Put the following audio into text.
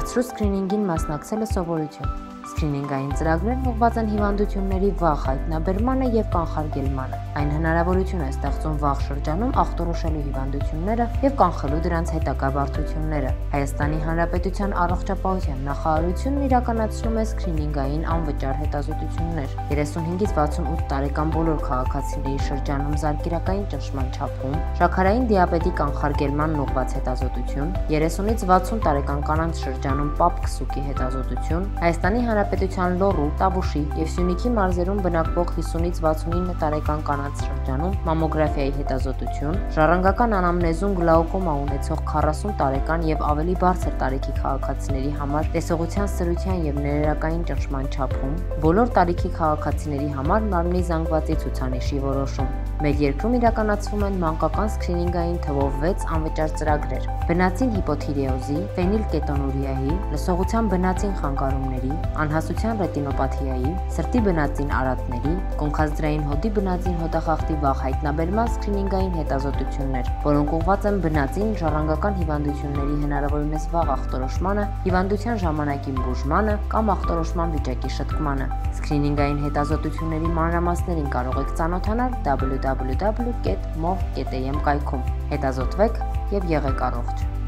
Դարձրու սկրինինգին մասնակցելը սովորություն։ Սկրինինգային ծրագրերն ուղղված են հիվանդությունների վաղ հայտնաբերմանը և կանխարգելմանը։ Այն հնարավորություն է ստեղծում վաղ շրջանում ախտորոշելու հիվանդությունները և կանխելու դրանց հետագա բարդությունները։ Հայաստանի Հանրապետության առողջապահության նախարարությունն իրականացնում է սկրինինգային անվճար հետազոտություններ 35-ից 68 տարեկան բոլոր քաղաքացիների շրջանում զարկերակային ճնշման չափում, շաքարային դիաբետի կանխարգելման ուղղված հետազոտություն, 30-ից 60 տարեկան կանանց շրջանում պապ-քսուկի հետազոտություն, Հայաստանի Հանրապետության Լոռու, Տավուշի և Սյունիքի մարզերում բնակվող 50-ից 69 տարեկան կանանց շրջանում մամոգրաֆիայի հետազոտություն, ժառանգական անամնեզում գլաուկոմա ունեցող 40 տարեկան և ավելի բարձր տարիքի քաղաքացիների համար տեսողության սրության և ներերակային ճնշման չափում, բոլոր տարիքի քաղաքացիների համար մարմնի զանգվածի ցուցանիշի որոշում։ Մեր երկրում իրականացվում են մանկական սկրինինգային թվով 6 անվճար ծրագրեր՝ բնածին հիպոթիրեոզի, ֆենիլկետոնուրիայի, լսողության բնածին խանգարումների, անհասության ռետինոպաթիայի, սրտի բնածին արատների, կոնքազդրային հոդի բնածին հոտախախտի վաղ հայտնաբերման սկրինինգային հետազոտություններ, որոնք ուղղված են բնածին ժառանգական հիվանդությունների հնարավորինս վաղ ախտորոշմանը, հիվանդության ժամանակի բուժմանը կամ ախտորոշման վիճակի շտկմանը։ Սկրինինգային հետազոտությունների մանրամասներին կարող եք ծանոթանալ www.mov.am կայքում։ Հետազոտվեք և եղեք առողջ։